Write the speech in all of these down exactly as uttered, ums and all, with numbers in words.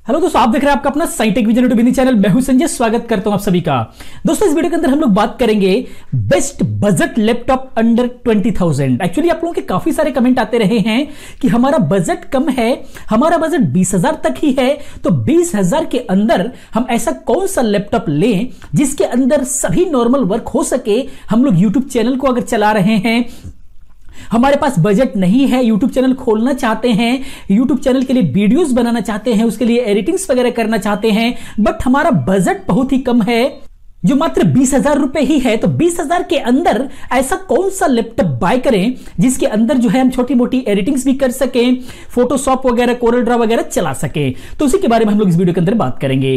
Hello दोस्तों, आप देख रहे हैं आपका अपना scientific vision YouTube Hindi channel. मैं हूं संजय, स्वागत करता हूं आप सभी का। दोस्तों, इस वीडियो के अंदर हम लोग बात करेंगे best budget laptop under twenty thousand. Actually आप लोगों के काफी सारे कमेंट आते रहे हैं कि हमारा बजट कम है, हमारा बजट बीस हजार तक ही है, तो बीस हजार के अंदर हम ऐसा कौन सा लैपटॉप लें जिसके अंदर सभी नॉर्मल वर्क हो सके। हम लोग यूट्यूब चैनल को अगर चला रहे हैं, हमारे पास बजट नहीं है, यूट्यूब चैनल खोलना चाहते हैं, यूट्यूब चैनल के लिए वीडियोस बनाना चाहते हैं, उसके लिए एडिटिंग्स वगैरह करना चाहते हैं, बट हमारा बजट बहुत ही कम है जो मात्र बीस हजार रुपए ही है, तो बीस हजार के अंदर ऐसा कौन सा लैपटॉप बाय करें जिसके अंदर जो है हम छोटी मोटी एडिटिंग्स भी कर सकें, फोटोशॉप वगैरह, कोरल ड्रॉ वगैरह चला सके। तो उसी के बारे में हम लोग इस वीडियो के अंदर बात करेंगे।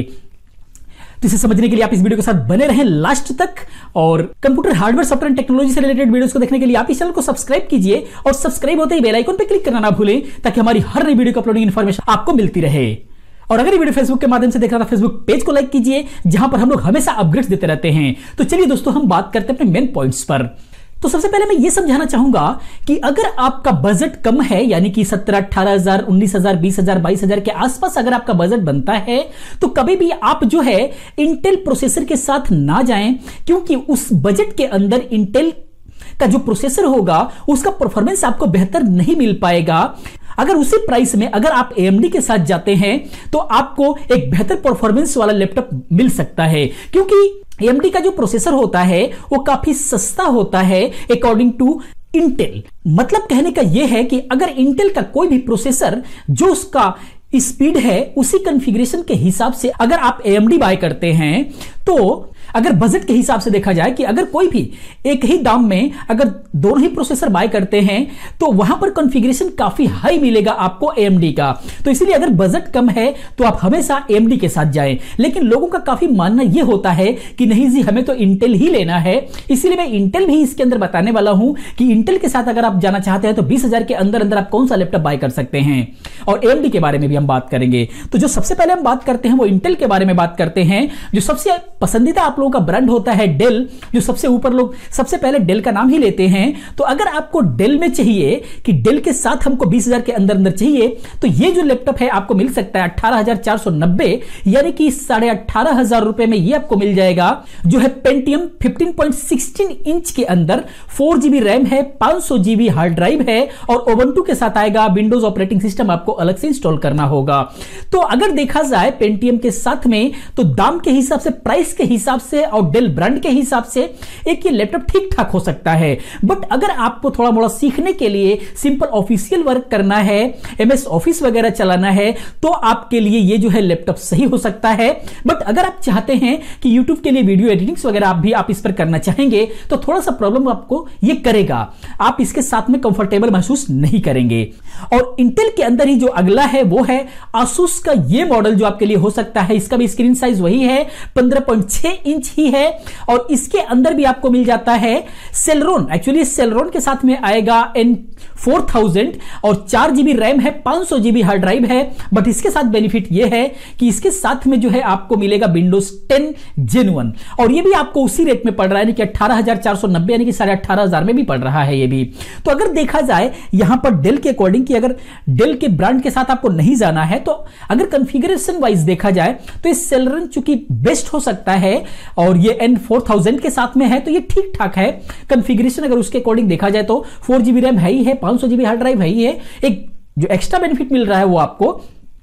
तो इसे समझने के लिए आप इस वीडियो के साथ बने रहें लास्ट तक, और कंप्यूटर हार्डवेयर सॉफ्टवेयर टेक्नोलॉजी से रिलेटेड वीडियोस को देखने के लिए आप इस चैनल को सब्सक्राइब कीजिए, और सब्सक्राइब होते ही बेल आइकन पर क्लिक करना ना भूलें ताकि हमारी हर नई वीडियो की अपलोडिंग इन्फॉर्मेशन आपको मिलती रहे। और अगर ये वीडियो फेसबुक के माध्यम से देख रहा था, फेसबुक पेज को लाइक कीजिए जहां पर हम लोग हमेशा अपडेट्स देते रहते हैं। तो चलिए दोस्तों, हम बात करते हैं अपने मेन पॉइंट्स पर। तो सबसे पहले मैं यह समझाना चाहूंगा कि अगर आपका बजट कम है, यानी कि सत्रह अठारह हजार उन्नीस हजार बीस हजार बाईस हजार के आसपास अगर आपका बजट बनता है, तो कभी भी आप जो है इंटेल प्रोसेसर के साथ ना जाएं, क्योंकि उस बजट के अंदर इंटेल का जो प्रोसेसर होगा उसका परफॉर्मेंस आपको बेहतर नहीं मिल पाएगा। अगर उसी प्राइस में अगर आप एएमडी के साथ जाते हैं तो आपको एक बेहतर परफॉर्मेंस वाला लैपटॉप मिल सकता है, क्योंकि एएमडी का जो प्रोसेसर होता है वो काफी सस्ता होता है अकॉर्डिंग टू इंटेल। मतलब कहने का यह है कि अगर इंटेल का कोई भी प्रोसेसर जो उसका स्पीड है उसी कॉन्फ़िगरेशन के हिसाब से अगर आप एएमडी बाय करते हैं, तो अगर बजट के हिसाब से देखा जाए कि अगर कोई भी एक ही दाम में अगर दोनों ही प्रोसेसर बाय करते हैं तो वहां पर कॉन्फ़िगरेशन काफी हाई मिलेगा आपको एएमडी का। तो इसलिए अगर बजट कम है तो आप हमेशा एएमडी के साथ जाएं। लेकिन लोगों का काफी मानना यह होता है कि नहीं जी, हमें तो इंटेल ही लेना है। इसलिए मैं इंटेल भी इसके अंदर बताने वाला हूं कि इंटेल के साथ अगर आप जाना चाहते हैं तो बीस हजार के अंदर अंदर आप कौन सा लैपटॉप बाय कर सकते हैं, और एएमडी के बारे में भी हम बात करेंगे। तो जो सबसे पहले हम बात करते हैं वो इंटेल के बारे में बात करते हैं। जो सबसे पसंदीदा आप लोगों का ब्रांड होता है डेल, जो सबसे ऊपर लोग सबसे पहले डेल का नाम ही लेते हैं। तो अगर आपको डेल में चाहिए कि डेल के साथ हमको बीस हजार के अंदर अंदर चाहिए, तो ये जो लैपटॉप है आपको मिल सकता है अठारह हजार चार सौ नब्बे, यानी कि साढ़े अठारह हजार रुपए में ये आपको मिल जाएगा, जो है Pentium fifteen point sixteen inch के अंदर, फोर जीबी रैम है, पांच सौ जीबी हार्ड ड्राइव है, और ओबंटू के साथ आएगा। विंडोज ऑपरेटिंग सिस्टम आपको अलग से इंस्टॉल करना होगा। तो अगर देखा जाए पेंटियम के साथ में, तो दाम के हिसाब से, प्राइस के हिसाब से और डेल ब्रांड के हिसाब से एक ये लैपटॉप ठीक ठाक हो सकता है। बट अगर आपको थोड़ा मोड़ा सीखने के लिए सिंपल ऑफिशियल वर्क करना है, एमएस ऑफिस वगैरह चलाना है, तो आपके लिए ये जो है लैपटॉप सही हो सकता है। बट अगर आप चाहते हैं कि यूट्यूब के लिए वीडियो एडिटिंग्स वगैरह आप भी आप इस पर करना चाहेंगे, तो थोड़ा सा प्रॉब्लम आपको ये करेगा, आप इसके साथ में कंफर्टेबल महसूस नहीं करेंगे। और इंटेल के अंदर ही जो अगला है वो है आसूस का ये मॉडल, जो आपके लिए हो सकता है। इसका भी स्क्रीन साइज वही है, पंद्रह पॉइंट छह इंच ही है, और इसके अंदर भी आपको मिल जाता है सेलेरॉन। एक्चुअली सेलेरॉन के साथ में आएगा एन फोर थाउजेंड, और चार जीबी रैम है, पांच सौ जीबी हार्ड ड्राइव है। बट इसके साथ बेनिफिट यह है कि इसके साथ में जो है आपको मिलेगा विंडोज टेन जेन वन, और ये भी आपको उसी रेट में पड़ रहा है कि अठारह हजार चार सौ नब्बे, यानी कि साढ़े अठारह हजार में भी पड़ रहा है ये भी। तो अगर देखा जाए यहां पर डेल के अकॉर्डिंग कि अगर डेल के ब्रांड के साथ आपको नहीं जाना है, तो अगर कॉन्फ़िगरेशन वाइज देखा जाए तो इस सेलेरॉन चूंकि बेस्ट हो सकता है, और ये एन फोर थाउजेंड के साथ में है, तो ये ठीक ठाक है कॉन्फ़िगरेशन। अगर उसके अकॉर्डिंग देखा जाए तो फोर जीबी रैम है ही है, पांच सौ जीबी हार्ड ड्राइव है ही है। एक जो एक्स्ट्रा बेनिफिट मिल रहा है वो आपको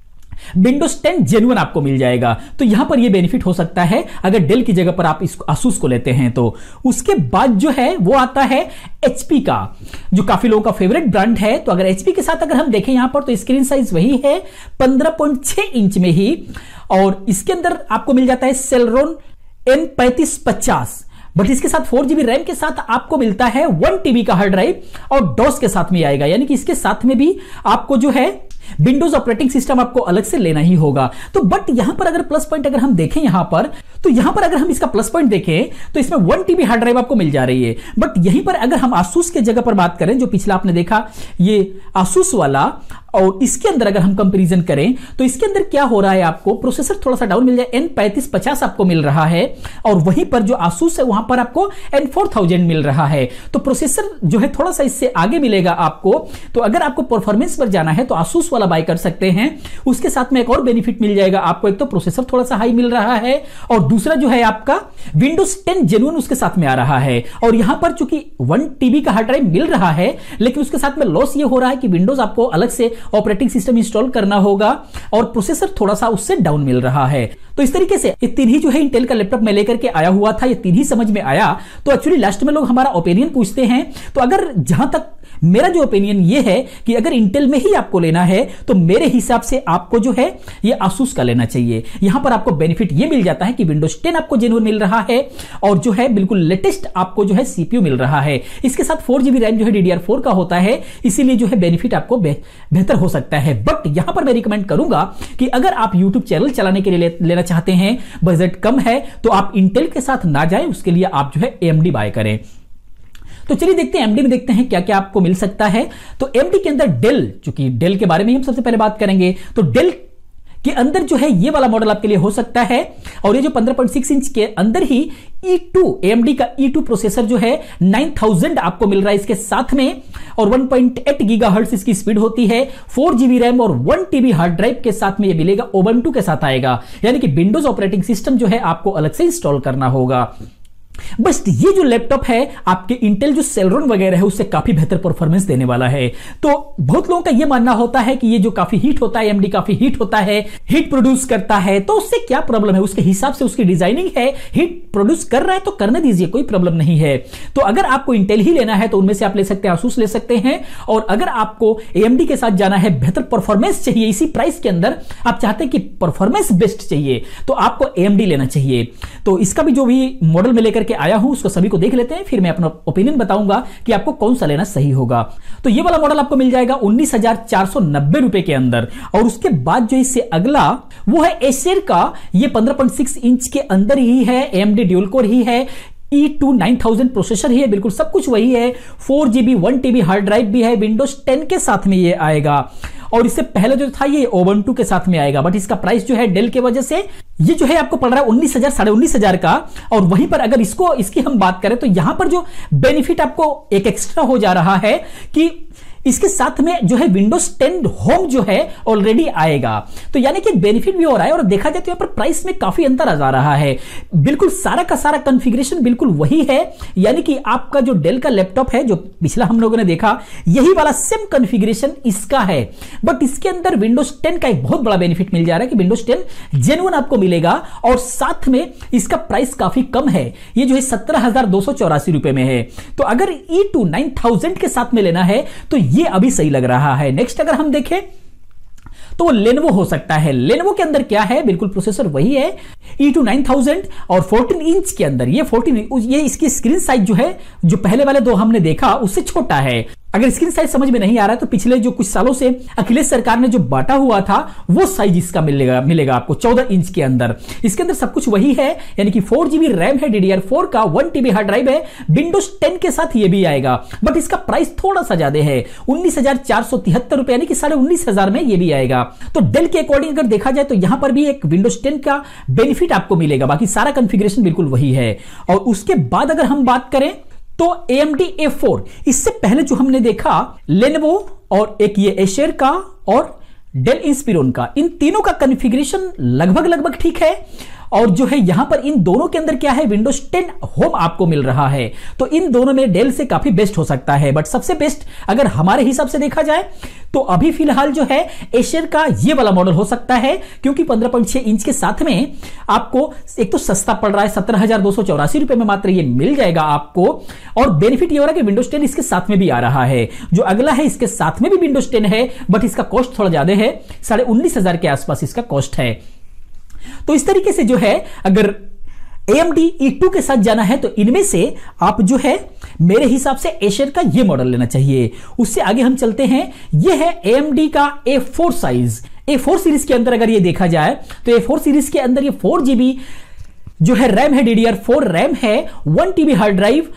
विंडोज टेन जेन वन आपको मिल जाएगा। तो यहां पर ये बेनिफिट हो सकता है अगर डेल की जगह पर आप इस आसूस को लेते हैं तो। उसके बाद जो है वो आता है एचपी का, जो काफी लोगों का फेवरेट ब्रांड है। तो अगर एचपी के साथ अगर हम देखें यहां पर, तो स्क्रीन साइज वही है पंद्रह पॉइंट छह इंच में ही, और इसके अंदर आपको मिल जाता है सेलेरॉन एन पैंतीस पचास। बट इसके साथ फोर जीबी रैम के साथ आपको मिलता है वन टीबी का हार्ड ड्राइव, और डॉस के साथ में आएगा, यानी कि इसके साथ में भी आपको जो है विंडोज ऑपरेटिंग सिस्टम आपको अलग से लेना ही होगा। तो बट यहां पर अगर प्लस पॉइंट अगर हम देखें यहां पर, तो यहां पर अगर हम इसका प्लस पॉइंट देखें तो इसमें वन टीबी हार्ड ड्राइव आपको मिल जा रही है। बट यहीं पर अगर हम आसूस के जगह पर बात करें, जो पिछला आपने देखा ये आसूस वाला, और इसके अंदर अगर हम कंपैरिजन करें तो इसके अंदर क्या हो रहा है, आपको प्रोसेसर थोड़ा सा डाउन मिल जाए, एन पैंतीस पचास आपको मिल रहा है, और वहीं पर जो Asus है वहां पर आपको एन फोर थाउजेंड मिल रहा है। तो प्रोसेसर जो है थोड़ा सा इससे आगे मिलेगा आपको। तो अगर आपको परफॉर्मेंस पर जाना है तो Asus वाला बाय कर सकते हैं। उसके साथ में एक और बेनिफिट मिल जाएगा आपको, एक तो प्रोसेसर थोड़ा सा हाई मिल रहा है, और दूसरा जो है आपका विंडोज टेन जेन्युइन उसके साथ में आ रहा है। और यहां पर चूंकि वन टीबी का हार्ड ड्राइव मिल रहा है, लेकिन उसके साथ में लॉस ये हो रहा है कि विंडोज आपको अलग से ऑपरेटिंग सिस्टम इंस्टॉल करना होगा, और प्रोसेसर थोड़ा सा उससे डाउन मिल रहा है। तो इस तरीके से ये तीन ही जो है इंटेल का लैपटॉप मैं लेकर के आया हुआ था, ये तीन ही समझ में आया। तो एक्चुअली लास्ट में लोग हमारा ओपिनियन पूछते हैं, तो अगर जहां तक मेरा जो ओपिनियन ये है कि अगर इंटेल में ही आपको लेना है तो मेरे हिसाब से आपको जो है ये Asus का लेना चाहिए। यहां पर आपको बेनिफिट ये मिल जाता है कि विंडोज टेन आपको जेन्युइन मिल रहा है, और जो है बिल्कुल लेटेस्ट आपको जो है सीपीयू मिल रहा है। इसके साथ फोर जीबी रैम जो है डी डी आर फोर का होता है, इसीलिए जो है बेनिफिट आपको बेहतर हो सकता है। बट यहां पर मैं रिकमेंड करूंगा कि अगर आप यूट्यूब चैनल चलाने के लिए ले, लेना चाहते हैं, बजट कम है, तो आप इंटेल के साथ ना जाएं, उसके लिए आप जो है एएमडी बाय करें। तो चलिए देखते हैं एमडी में, देखते हैं क्या क्या आपको मिल सकता है। तो एमडी के अंदर डेल, चूंकि डेल के बारे में हम सबसे पहले बात करेंगे, तो डेल के अंदर जो है ये वाला मॉडल आपके लिए हो सकता है, और ये जो पंद्रह पॉइंट सिक्स इंच के अंदर ही ई टू एएमडी का ई टू प्रोसेसर जो है नाइन थाउजेंड आपको मिल रहा है इसके साथ में, और वन पॉइंट एट गीगाहर्ट्ज इसकी स्पीड होती है, फोर जीबी रैम और वन टीबी हार्ड ड्राइव के साथ में ये मिलेगा, उबुंटू के साथ आएगा, यानी कि विंडोज ऑपरेटिंग सिस्टम जो है आपको अलग से इंस्टॉल करना होगा। बस ये जो लैपटॉप है आपके इंटेल जो सेलेरॉन वगैरह है उससे काफी बेहतर परफॉर्मेंस देने वाला है। तो बहुत लोगों का ये मानना होता है कि ये जो काफी हीट होता है, एएमडी काफी हीट होता है, हीट प्रोड्यूस करता है, तो उससे क्या प्रॉब्लम है, उसके हिसाब से उसकी डिजाइनिंग है, हीट प्रोड्यूस कर रहा है तो करने दीजिए, कोई प्रॉब्लम नहीं है। तो अगर आपको इंटेल ही लेना है तो उनमें से आप ले सकते हैं, Asus ले सकते हैं, और अगर आपको एएमडी के साथ जाना है, बेहतर परफॉर्मेंस चाहिए इसी प्राइस के अंदर, आप चाहते हैं कि परफॉर्मेंस बेस्ट चाहिए, तो आपको एएमडी लेना चाहिए। तो इसका भी जो भी मॉडल में लेकर के आया हूं उसको सभी को देख लेते हैं, फिर मैं अपना ओपिनियन बताऊंगा कि आपको कौन सा लेना सही होगा। तो ये वाला मॉडल आपको मिल जाएगा उन्नीस हजार चार सौ नब्बे रुपए के अंदर, और उसके बाद जो इससे अगला वो है एसर का, ये पंद्रह पॉइंट सिक्स इंच के अंदर ही है, एएमडी ड्यूल कोर ही है, E two nine thousand processor ही है, बिल्कुल सब कुछ वही है, four GB one TB hard drive भी है, विंडोज टेन के साथ में ये आएगा, और इससे पहले जो था ये उबुंटू के साथ में आएगा। बट इसका प्राइस जो है डेल के वजह से ये जो है आपको पड़ रहा है उन्नीस हजार साढ़े उन्नीस हजार का। और वहीं पर अगर इसको इसकी हम बात करें तो यहां पर जो बेनिफिट आपको एक एक्स्ट्रा हो जा रहा है कि इसके साथ में जो है विंडोज टेन होम जो है ऑलरेडी आएगा, तो यानी कि बेनिफिट भी हो रहा है। और देखा जाए तो यहां पर प्राइस में काफी अंतर आ जा रहा है, बिल्कुल सारा का सारा कॉन्फ़िगरेशन बिल्कुल वही है, यानी कि आपका जो डेल का लैपटॉप है जो पिछला हम लोगों ने देखा यही वाला सेम कॉन्फ़िगरेशन इसका है। बट इसके अंदर विंडोज टेन का एक बहुत बड़ा बेनिफिट मिल जा रहा है कि विंडोज टेन जेन्युइन आपको मिलेगा, और साथ में इसका प्राइस काफी कम है, ये जो है सत्रह हजार दो सौ चौरासी रुपए में है। तो अगर ई टू नाइन थाउजेंड के साथ में लेना है तो ये अभी सही लग रहा है। नेक्स्ट अगर हम देखें तो वो लेनोवो हो सकता है। लेनोवो के अंदर क्या है, बिल्कुल प्रोसेसर वही है, ई टू नाइन थाउजेंड, और फोर्टीन इंच के अंदर ये फोर्टीन, ये इसकी स्क्रीन साइज जो है जो पहले वाले दो हमने देखा उससे छोटा है। अगर स्क्रीन साइज समझ में नहीं आ रहा है तो पिछले जो कुछ सालों से अखिलेश सरकार ने जो बांटा हुआ था वो साइज इसका मिलेगा मिलेगा आपको चौदह इंच के अंदर। इसके अंदर सब कुछ वही है, यानी कि फोर जीबी रैम है, डी डी आर फोर का, वन टीबी हार्ड ड्राइव है, विंडोज टेन के साथ ये भी आएगा। बट इसका प्राइस थोड़ा सा ज्यादा है, उन्नीस हजार चार सौ तिहत्तर रुपए, यानी कि साढ़े उन्नीस हजार में ये भी आएगा। तो डेल के अकॉर्डिंग अगर देखा जाए तो यहां पर भी एक विंडोज टेन का बेनिफिट आपको मिलेगा, बाकी सारा कॉन्फ़िगरेशन बिल्कुल वही है। और उसके बाद अगर हम बात करें तो A M D A four, इससे पहले जो हमने देखा लेनोवो और एक ये एशर का और डेल इंस्पिरोन का, इन तीनों का कॉन्फ़िगरेशन लगभग लगभग ठीक है। और जो है यहां पर इन दोनों के अंदर क्या है, विंडोज टेन होम आपको मिल रहा है। तो इन दोनों में डेल से काफी बेस्ट हो सकता है, बट सबसे बेस्ट अगर हमारे हिसाब से देखा जाए तो अभी फिलहाल जो है एशर का ये वाला मॉडल हो सकता है, क्योंकि पंद्रह पॉइंट छह इंच के साथ में आपको एक तो सस्ता पड़ रहा है, सत्रह हजार दो सौ चौरासी रुपए में मात्र ये मिल जाएगा आपको। और बेनिफिट ये हो रहा है कि विंडोज टेन इसके साथ में भी आ रहा है। जो अगला है इसके साथ में भी विंडोज टेन है, बट इसका कॉस्ट थोड़ा ज्यादा है, साढ़े उन्नीस हजार के आसपास इसका कॉस्ट है। तो इस तरीके से जो है अगर A M D E two के साथ जाना है तो इनमें से आप जो है मेरे हिसाब से एशर का ये मॉडल लेना चाहिए। उससे आगे हम चलते हैं, ये है ए एम डी का A four size. A four series के अंदर अगर ये देखा जाए तो ए फोर सीरीज के अंदर ये फोर जीबी जो है रैम है, D D R four RAM है, वन टीबी हार्ड ड्राइव,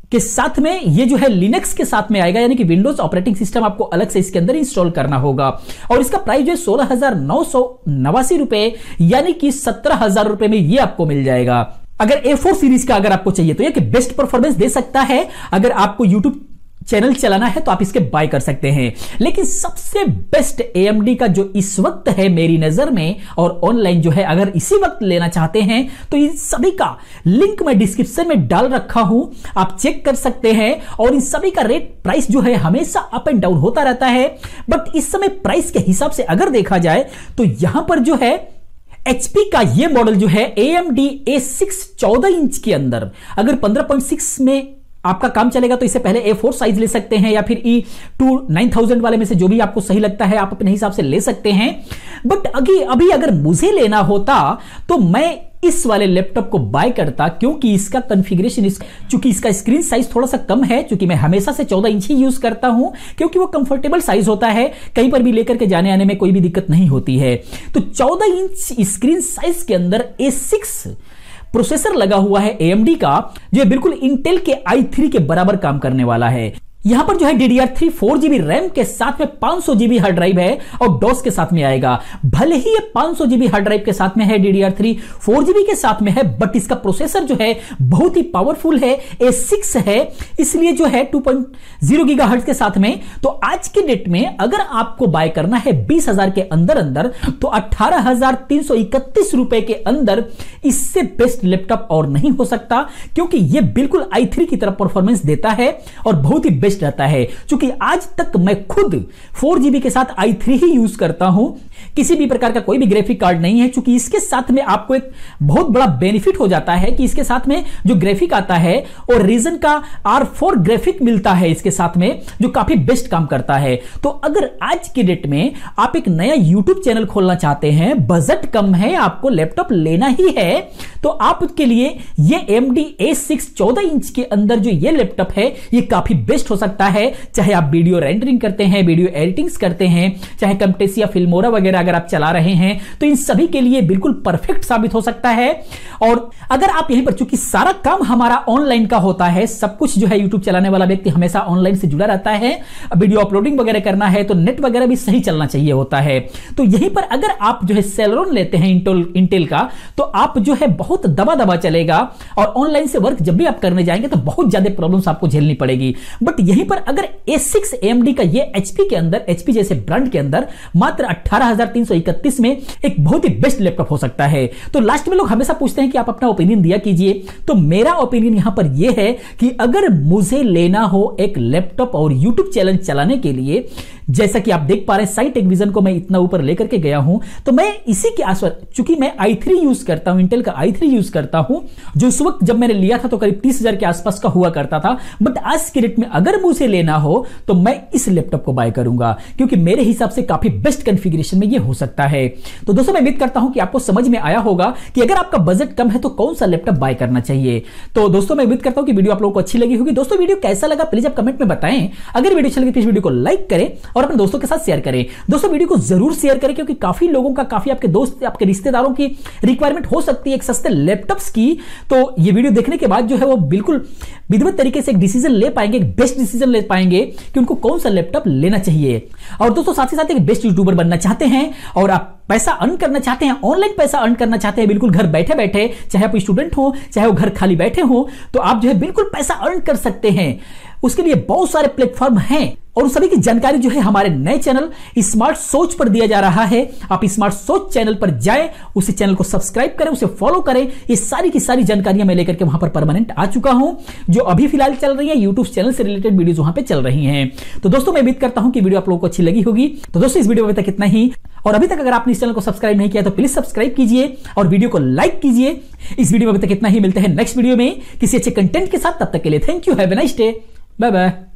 के साथ में ये जो है लिनक्स के साथ में आएगा, यानी कि विंडोज ऑपरेटिंग सिस्टम आपको अलग से इसके अंदर इंस्टॉल करना होगा। और इसका प्राइस जो है सोलह हजार नौ सौ नवासी रुपए यानी कि सत्रह हजार रुपए में ये आपको मिल जाएगा। अगर ए फोर सीरीज का अगर आपको चाहिए तो ये कि बेस्ट परफॉर्मेंस दे सकता है। अगर आपको यूट्यूब चैनल चलाना है तो आप इसके बाय कर सकते हैं। लेकिन सबसे बेस्ट ए एम डी का जो इस वक्त है मेरी नजर में और ऑनलाइन जो है, अगर इसी वक्त लेना चाहते हैं तो इन सभी का लिंक मैं डिस्क्रिप्शन में डाल रखा हूं, आप चेक कर सकते हैं। और इन सभी का रेट प्राइस जो है हमेशा अप एंड डाउन होता रहता है, बट इस समय प्राइस के हिसाब से अगर देखा जाए तो यहां पर जो है एचपी का ये मॉडल जो है A M D A six चौदह इंच के अंदर अगर पंद्रह पॉइंट सिक्स में आपका काम चलेगा तो इससे पहले ए फोर साइज ले सकते हैं, या फिर ई टू नाइन थाउजेंड वाले में से जो भी आपको सही लगता है आप अपने हिसाब से ले सकते हैं। बट अभी अभी अगर मुझे लेना होता तो मैं इस वाले लैपटॉप को बाय करता, क्योंकि इसका कॉन्फ़िगरेशन इस, चूंकि इसका स्क्रीन साइज थोड़ा सा कम है, क्योंकि मैं हमेशा से चौदह इंच ही यूज करता हूं, क्योंकि वो कंफर्टेबल साइज होता है, कहीं पर भी लेकर के जाने आने में कोई भी दिक्कत नहीं होती है। तो चौदह इंच स्क्रीन साइज के अंदर ए सिक्स प्रोसेसर लगा हुआ है ए एम डी का, जो बिल्कुल इंटेल के आई थ्री के बराबर काम करने वाला है। यहां पर जो है D D R three four GB RAM के साथ में पांच सौ जीबी हार्ड ड्राइव है और डॉस के साथ में आएगा। भले ही ये पांच सौ जीबी हार्ड ड्राइव के साथ में है, D D R three four GB के साथ में है, बट इसका प्रोसेसर जो है बहुत ही पावरफुल है, ए सिक्स है, इसलिए जो है टू पॉइंट ज़ीरो गीगाहर्ट्ज के साथ में। तो आज के डेट में अगर आपको बाय करना है बीस हजार के अंदर अंदर तो अठारह हजार तीन सौ इकतीस रुपए के अंदर इससे बेस्ट लैपटॉप और नहीं हो सकता, क्योंकि यह बिल्कुल आई थ्री की तरह परफॉर्मेंस देता है और बहुत ही बेस्ट रहता है। क्योंकि आज तक मैं खुद फोर जीबी के साथ आई थ्री ही यूज करता हूं, किसी भी प्रकार का कोई भी ग्राफिक कार्ड नहीं है। क्योंकि इसके साथ में आपको एक बहुत बड़ा बेनिफिट हो जाता है कि इसके साथ में जो ग्राफिक आता है और रीजन का आर फोर ग्राफिक मिलता है इसके साथ में, जो काफी बेस्ट काम करता है। तो अगर आज की डेट में आप एक नया यूट्यूब चैनल खोलना चाहते हैं, बजट कम है, आपको लैपटॉप लेना ही है, तो आपके लिए ये A M D A six चौदह इंच के अंदर जो ये लैपटॉप है ये काफी बेस्ट हो सकता है। चाहे आप वीडियो रेंडरिंग करते हैं, वीडियो एडिटिंग्स करते हैं, चाहे कैमटेसिया, फिल्मोरा वगैरह अगर आप चला रहे हैं, तो इन सभी के लिए बिल्कुल परफेक्ट साबित हो सकता है। और अगर आप यहीं पर, चूंकि सारा काम हमारा ऑनलाइन का होता है, सब कुछ जो है यूट्यूब चलाने वाला व्यक्ति हमेशा ऑनलाइन से जुड़ा रहता है, वीडियो अपलोडिंग वगैरह करना है तो नेट वगैरह भी सही चलना चाहिए होता है। तो यहीं पर अगर आप जो है सेलेरॉन लेते हैं इंटेल इंटेल का, तो आप जो है बहुत दबा दबा चलेगा और ऑनलाइन से वर्क जब भी आप करने जाएंगे तो बहुत ज्यादा प्रॉब्लम्स आपको झेलनी पड़ेगी। बट यहीं पर अगर A six A M D का ये एचपी के अंदर, एचपी जैसे ब्रांड के अंदर मात्र अठारह हजार तीन सौ इकतीस में एक बहुत ही बेस्ट लैपटॉप हो सकता है। तो लास्ट में लोग हमेशा पूछते हैं कि आप अपना ओपिनियन दिया कीजिए, तो मेरा ओपिनियन यहां पर यह है कि अगर मुझे लेना हो एक लैपटॉप और यूट्यूब चैनल चलाने के लिए, जैसा कि आप देख पा रहे हैं साइटेक विजन को मैं इतना ऊपर लेकर के गया हूं, तो मैं इसी के आसपास, चूंकि मैं आई थ्री यूज करता हूं, इंटेल का आई थ्री यूज करता हूं, जो उस वक्त जब मैंने लिया था तो करीब तीस हजार के आसपास का हुआ करता था। बट आज के डेट में अगर मुझे लेना हो तो मैं इस लैपटॉप को बाय करूंगा, क्योंकि मेरे हिसाब से काफी बेस्ट कॉन्फ़िगरेशन में यह हो सकता है। तो दोस्तों मैं उम्मीद करता हूं कि आपको समझ में आया होगा कि अगर आपका बजट कम है तो कौन सा लैपटॉप बाय करना चाहिए। तो दोस्तों मैं उम्मीद करता हूं कि वीडियो आप लोगों को अच्छी लगी होगी। दोस्तों वीडियो कैसा लगा प्लीज आप कमेंट में बताएं। अगर वीडियो अच्छी लगी तो इस वीडियो को लाइक करें और अपने दोस्तों के साथ शेयर करें। दोस्तों वीडियो को जरूर शेयर करें, क्योंकि काफी लोगों का, काफी आपके दोस्त, आपके रिश्तेदारों की रिक्वायरमेंट हो सकती है एक सस्ते लैपटॉप्स की। तो ये वीडियो देखने के बाद जो है वो बिल्कुल विधिवत तरीके से एक डिसीजन ले पाएंगे, एक बेस्ट डिसीजन ले पाएंगे कि उनको कौन सा लैपटॉप लेना चाहिए। और दोस्तों साथ ही साथ एक बेस्ट यूट्यूबर बनना चाहते हैं और आप पैसा अर्न करना चाहते हैं, ऑनलाइन पैसा अर्न करना चाहते हैं, बिल्कुल घर बैठे बैठे, चाहे आप स्टूडेंट हो, चाहे वो घर खाली बैठे हो, तो आप जो है बिल्कुल पैसा अर्न कर सकते हैं। उसके लिए बहुत सारे प्लेटफॉर्म हैं और उन सभी की जानकारी जो है हमारे नए चैनल स्मार्ट सोच पर दिया जा रहा है। आप स्मार्ट सोच चैनल पर जाएं, उसी चैनल को सब्सक्राइब करें, उसे फॉलो करें। ये सारी की सारी जानकारियां मैं लेकर के वहां पर परमानेंट आ चुका हूं, जो अभी फिलहाल चल रही है यूट्यूब चैनल से रिलेटेड वीडियोस वहां पे चल रही हैं। तो दोस्तों मैं उम्मीद करता हूं कि वीडियो आप लोगों को अच्छी लगी होगी। तो दोस्तों इस वीडियो में तक इतना ही, और अभी तक अगर आपने इस चैनल को सब्सक्राइब नहीं किया तो प्लीज सब्सक्राइब कीजिए और वीडियो को लाइक कीजिए। इस वीडियो में अभी तक इतना ही, मिलते हैं नेक्स्ट वीडियो में किसी अच्छे कंटेंट के साथ। तब तक के लिए thank you, have a nice day, bye bye.